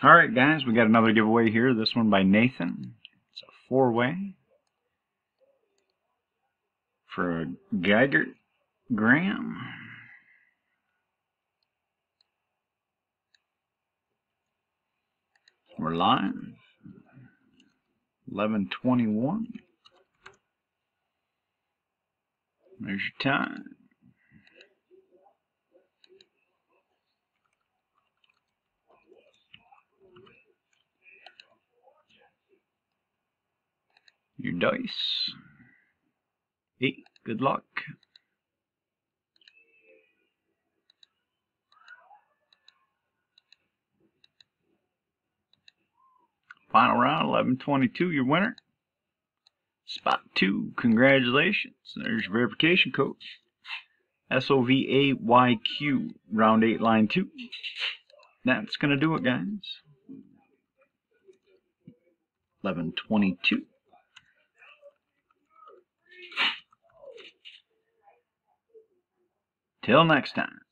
Alright guys, we got another giveaway here, this one by Nathan. It's a 4-way for a Geiger gram. We're live. 11:21. There's your time. Your dice. 8. Good luck. Final round, 11:22. Your winner. Spot 2. Congratulations. There's your verification code. SOVAYQ. Round 8, line 2. That's gonna do it, guys. 11:22. Till next time.